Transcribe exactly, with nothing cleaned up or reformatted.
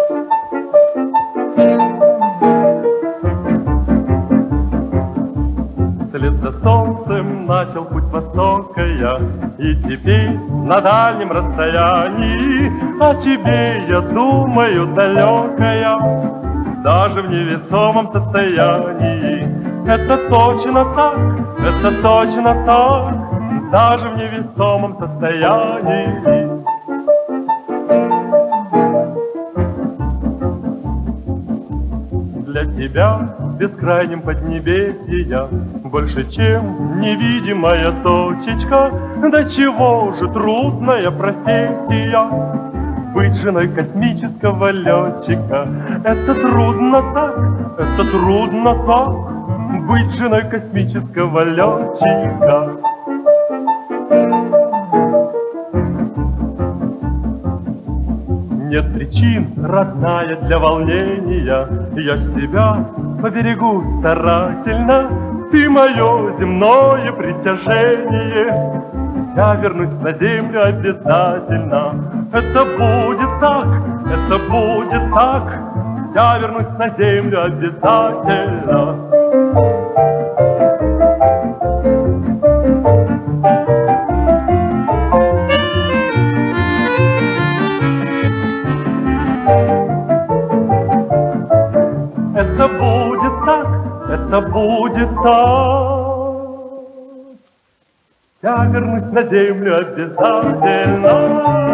Вслед за солнцем начал путь с востока я, и теперь на дальнем расстоянии о тебе я думаю далекая, даже в невесомом состоянии. Это точно так, это точно так, даже в невесомом состоянии. Для тебя в бескрайнем поднебесье я больше, чем невидимая точечка. Да чего же трудная профессия быть женой космического летчика. Это трудно так, это трудно так, быть женой космического летчика. Нет причин, родная, для волнения, я себя поберегу старательно. Ты мое земное притяжение, я вернусь на землю обязательно. Это будет так, это будет так, я вернусь на землю обязательно. Это будет так, это будет так, я вернусь на землю обязательно.